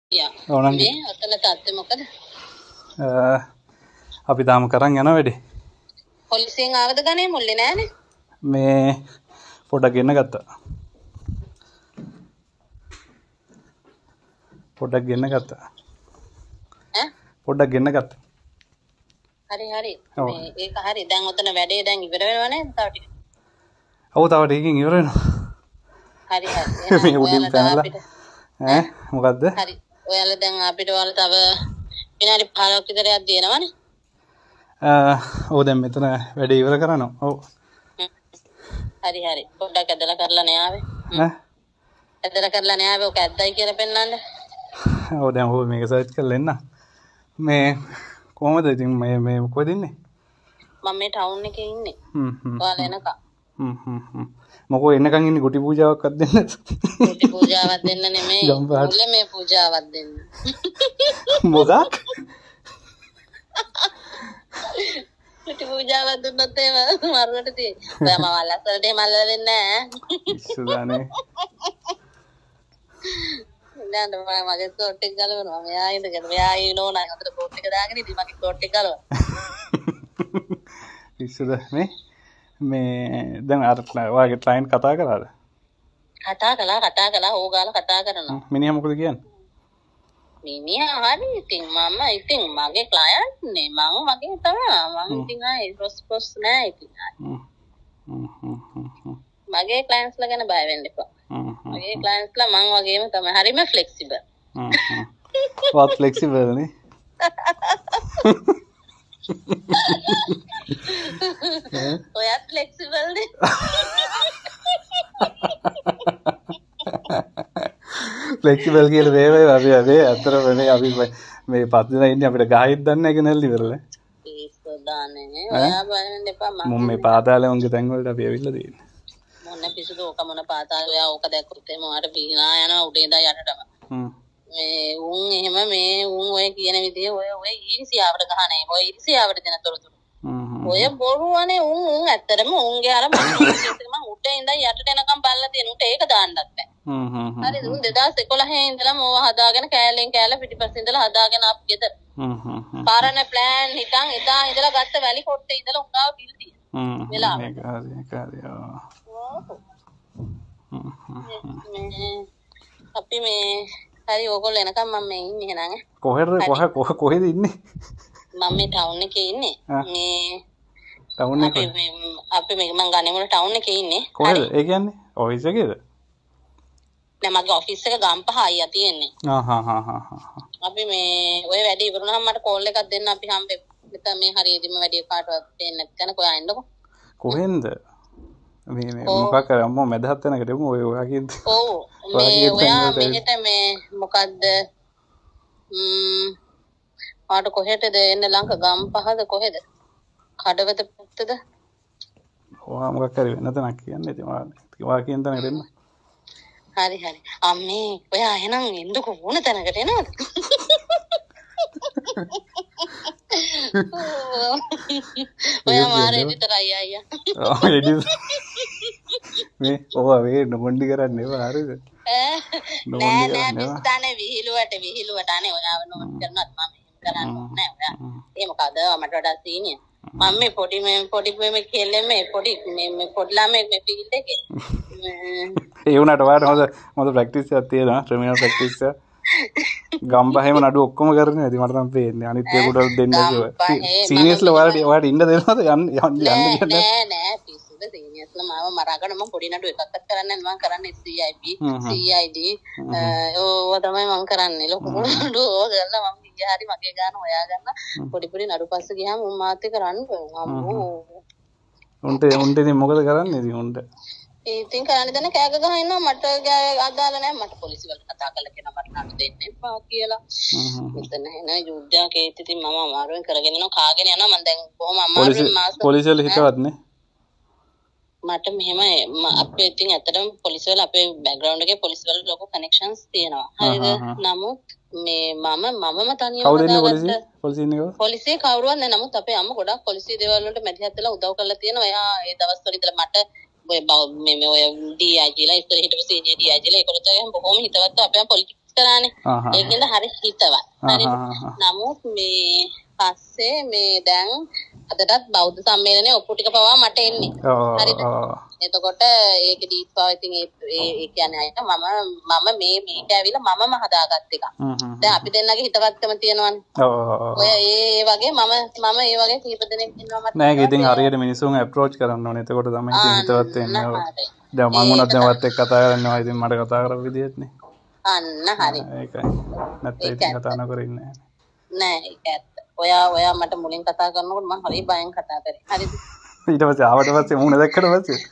යා ඕනනම් මේ අතන තාත්තේ මොකද අපි තාම කරන් යනවා වැඩේ. පොලිසියෙන් ආවද ගනේ මුල්ලේ නෑනේ. මේ පොඩක් ගෙන්න ගත්තා. පොඩක් ගෙන්න ගත්තා. ඈ පොඩක් ගෙන්න ගත්තා. හරි හරි මේ ඒක හරි දැන් ඔතන වැඩේ දැන් ඉවර වෙනව නේද තව ටික. ඔව් තව ටිකකින් ඉවර වෙනවා. හරි හරි මේ උඩින් පැනලා ඈ මොකද්ද? හරි ඔයාලා දැන් අපිට ඔයාලා තව විනාඩි 15ක් විතර යක් දෙනවනේ. ඔව් දැන් මෙතන වැඩේ ඉවර කරනවා. ඔව්. හරි හරි පොඩ්ඩක් ඇදලා කරලා නේ ආවේ. ඈ ඇදලා කරලා නේ ආවේ ඔක ඇද්දයි කියලා පෙන්නන්න. ඔව් දැන් ඔව් මේක සර්ච් කරලා එන්න. මේ කොහමද ඉතින් මේ කොහෙද ඉන්නේ? මම මේ ටවුන් එකේ ඉන්නේ. ඔයාලා එනකම්. මොකෝ එන්නකන් ඉන්නේ කුටි පූජාවක්වත් දෙන්න. කුටි පූජාවක් දෙන්න නෙමෙයි. මුල්ලේ මේ පූජාවක් දෙන්න. මොකක්? කුටි පූජාවක් දුන්නොත් එහෙම මරුවට තියෙන්නේ. ඔයා මම ලස්සනට මල්ල දෙන්නේ නැහැ. ඉස්සුදානේ. නෑ මගේ කෝට් එක ගලවනවා. මෙයා ඉඳගෙන මෙයා නෝනා අතට කෝට් එක දාගෙන ඉතින් මගේ කෝට් එක ගලවනවා. ඉස්සුද මේ දැන් අර ඔයාගේ ක්ලයන්ට් කතා කරාද? කතා කළා ඕගාලා කතා කරනවා. මිනිහා මොකද කියන්නේ? මිනිහා හරි ඉතින් ඉතින් මගේ ක්ලයන්ට් නේ මගේ තමයි මම ඉතින් ආයි රොස් නෑ ඉතින් මගේ ක්ලයන්ට්ස්ලා ගැන බය වෙන්න එපා. මගේ ක්ලයන්ට්ස්ලා මං වගේම තමයි හරිම ෆ්ලෙක්සිබල්. වත් ෆ්ලෙක්සිබල් නේ? ඔයත් ෆ්ලෙක්සිබල් නේ? ෆ්ලෙක්සිබල් කියලා වේවයි අපි අතරම අපි මේ පස් දෙනා ඉන්නේ අපිට ගහයිත් දන්නේ නැහැ කෙනෙල් ඉවරල. ඒසෝ දාන්නේ ඔයා බලන්න එපා මම මේ පාතාලේ උන්ගේ තැන් වලට අපි ඇවිල්ලා තියෙන්නේ. මොන පිසුද ඕක මොන පාතාලේ ඔයා ඕක දැක්කොත් එහම ඔයාට බීනා යනවා උඩේ ඉඳන් යටටම. මේ උන් එහෙම මේ උන් ඔය කියන විදිය ඔය ඊර්ෂියාවට ගහන්නේ. ඔය ඊර්ෂියාවට දෙන තොරතුරු. ඔය බොරුවනේ උන් ඇත්තටම උන්ගේ අර මම උඩේ ඉඳන් යටට එනකම් බල්ලා තියෙන උන්ට ඒක දාන්නත් බෑ. හරිද උන් 2011 ඉඳලා මොව හදාගෙන කෑලෙන් කෑල පිටිපස්සේ ඉඳලා හදාගෙන ආපු ගෙදර. පාරණ ප්ලෑන් හිටන් එදා ඉඳලා ගත්ත වැලි කොට්ටේ ඉඳලා උන්ගාව බිල් තියෙනවා. වෙලාව. මේක හරි. අපි මේ හරි ඕගොල්ලෝ එනකම් මම මේ ඉන්නේ නං. කොහෙද ඉන්නේ? මම මේ ටවුන් එකේ ඉන්නේ. මේ ටවුන් එකේ අපි මේ මං ගන්නේ මොන ටවුන් එකේ ඉන්නේ. කොහෙද? ඒ කියන්නේ ඔෆිස් එකේද? නෑ මගේ ඔෆිස් එක ගම්පහ අයියා තියෙන්නේ. අපි මේ ඔය වැඩේ ඉවරුනහම මට කෝල් එකක් දෙන්න අපි හම්බෙමු. නැත්නම් මේ හරියදීම වැඩේ කාටවත් දෙන්න නැත්නම් කොහා එන්නකො. කොහෙන්ද? මේ මොකක් කරේ අම්මෝ මැදහත් වෙනකට එමු ඔය ඔයාගේ. ඔව් මේ ඔයා මෙහෙට මේ මොකද්ද? ආට කොහෙටද එන්න ලංක ගම්පහද කොහෙද? කඩවත පුත්තද? ඔයා මොකක් කරේ වෙන තැනක් කියන්නේ ඉතින් ඔයා කියන තැනකට එන්න. හරි අම්මේ ඔයා එහෙනම් එන්නකො ඕන තැනකට එනවද? ඔයා මාරේ විතරයි අයියා. මේ ඔවා වේ නොබොන්ඩි කරන්නේ ඒවා හරිද? නෑ පිස්තානේ විහිළුවට අනේ ඔයාව නෝත් කරනවත් මම කරන්නේ නෑ ඔයා. ඒ මොකද මට වඩා සීනියර්. මම මේ පොඩි මේ කෙල්ලෙන් මේ පොඩි ළමෙක් මේ ෆීල්ඩ් එකේ. ඒ වුණාට ඔයාලට හොඳ ප්‍රැක්ටිස් එකක් තියෙනවා ටර්මිනල් ප්‍රැක්ටිස් එක. ගම්බහෙම නඩු ඔක්කොම කරන්නේ නැති මට නම් පේන්නේ අනිත් ඒකට දෙන්න කිව්වා. සීනියර්ස්ලා ඔයාලට ඉන්න දෙනවද යන්න කියන්නේ? නෑ පිස්සුද සීනියර්ස්ලා මාව මරාගෙන මම පොඩි නඩු එකක්වත් කරන්නේ නැහැ. මම කරන්නේ CIP CID ඕව තමයි මම කරන්නේ. ලොකු නඩු ඕක කරලා මම ගියා හරි මගේ ගාන හොයා ගන්න පොඩි නඩු පස්ස ගියාම උන් මාත් එක්ක රන් අම්මෝ. උන්ට ඉතින් මොකද කරන්නේ ඉතින් උන්ට? ඉතින් කරන්නේ දැන් කෑග ගහ ඉන්නවා මට අදාළ නැහැ මට පොලිසිය වලට කතා කරලා කියනවා මට නඩු දෙන්න එපා කියලා. මෙතන එන යුද්ධයක් ඒත් ඉතින් මම අමාරුවෙන් කරගෙන යනවා කාගෙන යනවා මම දැන් කොහොම අමාරුවෙන් මාස පොලිසිය වල හිතවත් නේ. මට මෙහෙම අපේ ඉතින් ඇත්තටම පොලිසිය වල අපේ බෑග්ග්‍රවුන්ඩ් එකේ පොලිසිය වල ලොකු කනෙක්ෂන්ස් තියෙනවා. හරිද? නමුත් මේ මමම තනියම කවුද ඉන්නේ පොලිසිය ඉන්නේ කවුද? පොලිසිය කවුරුවත් නැහැ. නමුත් අපේ අම්ම ගොඩක් පොලිසිය දේවල් වලට මැදිහත් වෙලා උදව් කරලා තියෙනවා. එයා ඒ දවස්වල ඉඳලා මට ඔය DIG ලා ඉස්සර හිටපු සීනියර් DIG ලා ඒකලට බොහොම හිතවත් අපේ පොලිටික්ස් කරානේ. ඒකෙන්ද හරි හිතවත්. හරිද? නමුත් මේ පස්සේ මේ දැන් අදටත් බෞද්ධ සම්මේලනයේ ඔප්පු ටික පවා මට එන්නේ. හරිද? එතකොට ඒක දීපා ඉතින් ඒ කියන්නේ අය මම මේක ඇවිල්ලා මමම හදාගත්ත එක. දැන් අපි දෙන්නගේ හිතවත්කම තියෙනවනේ. ඔය ඒ වගේ මම ඒ වගේ කීප දෙනෙක් ඉන්නවා මට. නෑ ඒක ඉතින් හරියට මිනිස්සුන් අප්‍රෝච් කරන්න ඕනේ. එතකොට තමයි ඉතින් හිතවත් වෙන්නේ. දැන් මම උනත් දැන් වත් එක්ක කතා කරනවා. ඉතින් මට කතා කරපු විදිහටනේ. අන්න හරි. ඒකයි. නැත්නම් ඉතින් කතා නොකර ඉන්නේ නෑ. ඒක ඇත්ත. ඔයා මට මුලින් කතා කරනකොට මම හරි බයෙන් කතා කරේ. හරිද? ඊට පස්සේ ආවට පස්සේ මුණ දැක්කට පස්සේ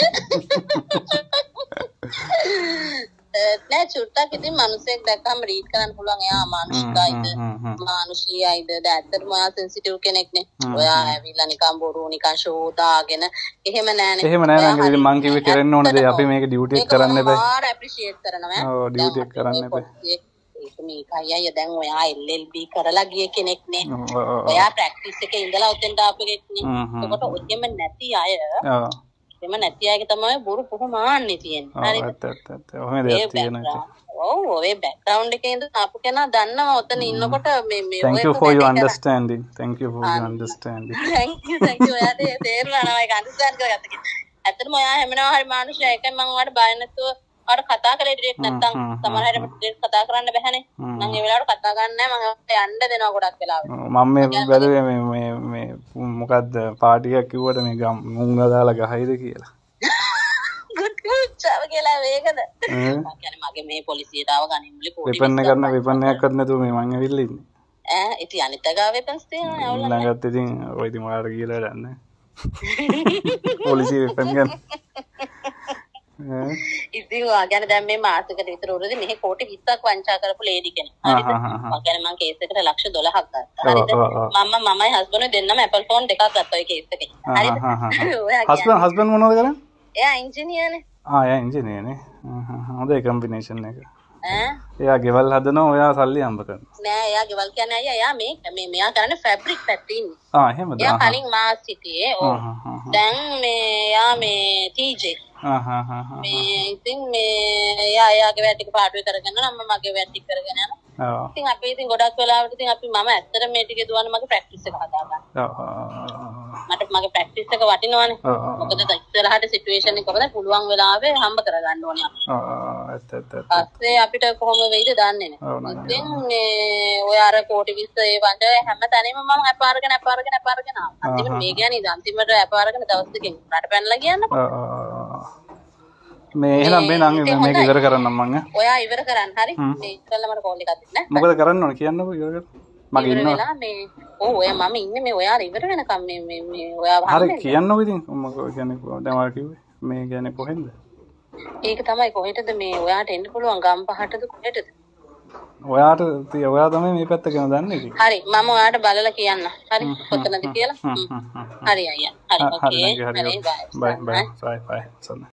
නෑ චුට්ටක් ඉතින් මිනිස්සෙක් දැක්කම රීඩ් කරන්න පුළුවන් එයා මානුෂිකයිද මානුෂීයයිද දැත්තට මොයා සෙන්සිටිව් කෙනෙක්නේ. ඔයා ඇවිල්ලා නිකන් බොරු නිකන් ෂෝ දාගෙන එහෙම නෑනේ. එහෙම නෑ නංගි මං කිව්වේ කරන්න ඕන දේ අපි මේක ඩියුටි එක කරන්න එපා. මාර ඇප්‍රීෂিয়েට් කරනවා. ඔව් ඩියුටි එක කරන්න එපා. ඒක මේකයි අය දැන් ඔයා LLB කරලා ගිය කෙනෙක්නේ. ඔයා ප්‍රැක්ටිස් එකේ ඉඳලා උතෙන්ට ආපු කෙනෙක්නේ. එතකොට ඔයෙම නැති අය එම නැති අයගේ තමයි බොරු පුහු මාන්නේ තියෙන්නේ. හරිද? ඔහොම දෙයක් තියෙනවා. ඔව් ඔය බෑග්ග්‍රවුන්ඩ් එකේ ඉඳන් ආපු කෙනා දන්නවා ඔතන ඉන්නකොට මේ Thank you for your understanding. Thank you for your understanding. Thank you. ඔයාට තේරුණා ඒක අන්ඩර්ස්ටෑන්ඩ් කරගත්ත කෙනා. ඇත්තටම ඔයා හැමනවා හරි මානුෂය එකයි මම ඔයාට බය නැතුව ඔයාට කතා කරේ ඩිරෙක්ට් නැත්තම් සමහර අය ඩිරෙක්ට් කතා කරන්න බැහැනේ. මම ඒ වෙලාවට කතා ගන්න නැහැ මම යන්න දෙනවා ගොඩක් වෙලාවට. මම මේ බැලුවේ මේ මොකද්ද පාටි එකක් කිව්වට මේ මුංග දාලා ගහයිද කියලා. චාව කියලා වේගද? මම කියන්නේ මගේ මේ පොලිසියට ආව ගනින් මුලේ පොඩි විපන්නයක් කරන්න නැතුව මේ මං ඇවිල්ලා ඉන්නේ. ඉතින් අනිත් ගාව වෙපන්ස් තියෙනවා අවුල නැහැ. ළඟත් ඉතින් ඔය ඉතින් ඔයාලට කියලා දන්නේ. පොලිසිය වෙපන් ගන්න. ඉතින් ඔයා ගැන දැන් මේ මාසෙකට විතර උරදී මෙහි කෝටි 20ක් වංචා කරපු ලේඩි කෙනෙක්. හරිද? මම කියන්නේ මම කේස් එකට ලක්ෂ 12ක් ගත්තා. හරිද? මමයි හස්බන්ඩ් දෙන්නම ඇපල් ෆෝන් දෙකක් ගත්තා ඔය කේස් එකේ. හරිද? හස්බන්ඩ් මොනවද කරන්නේ? එයා ඉංජිනේරනේ. එයා ඉංජිනේරනේ. හොඳයි කම්බිනේෂන් එක. එයා ගෙවල් හදනවා ඔයා සල්ලි හම්බ කරනවා. නෑ එයා ගෙවල් කියන්නේ අයියා එයා මෙයා කරන්නේ ෆැබ්‍රික් පැත්තේ ඉන්නේ. එහෙමද? එයා කලින් මාස් සිටියේ. ඔව්. දැන් එයා TJ. මේ ඉතින් එයාගේ වැඩ ටික පාඩුවේ කරගෙන නම් මගේ වැඩ ටික කරගෙන යනවා. ඉතින් අපි ඉතින් ගොඩක් වෙලාවට ඉතින් අපි මම ඇත්තට මේ ටික දුවන්න මගේ ප්‍රැක්ටිස් එක හදා ගන්න. මට මගේ ප්‍රැක්ටිස් එක වටිනවනේ. මොකද ඉස්සරහට සිටුේෂන් එක කොහොමද පුළුවන් වෙලාවේ හම්බ කරගන්න ඕනේ අපි. පස්සේ අපිට කොහොම වෙයිද දන්නේ නැහැ. ඉතින් ඔය අර කෝටි 20 ඒ වන්ද හැම තැනම මම අප අරගෙන ආවා. අන්තිමට මේ කියන්නේ අන්තිමට අප අරගෙන දවස් දෙකකින් රට පැනලා කියන්නකො. මේ එහෙනම් මේ නම් මේක ඉවර කරන්නම් මං. ඔයා ඉවර කරන්න හරි. මේ ඉස්සෙල්ලා මට කෝල් එකක් දෙන්න. මොකද කරන්න ඕන කියන්නකෝ ඉවර කරන්න. මගේ ඉන්නවා. ඔයා මම ඉන්නේ මේ ඔයාලා ඉවර වෙනකම් මේ ඔයා හරි කියන්නකෝ ඉතින් මොකද කියන්නේ දැන් ඔයා කිව්වේ මේ කියන්නේ කොහෙන්ද? ඒක තමයි කොහෙටද මේ ඔයාට එන්න පුළුවන් ගම් පහටද කොහෙටද? ඔයා තමයි මේ පැත්ත ගැන දන්නේ ඉතින්. හරි මම ඔයාට බලලා කියන්න. හරි කොතනද කියලා. හරි අයියා. හරි ඕකේ. හරි බයි.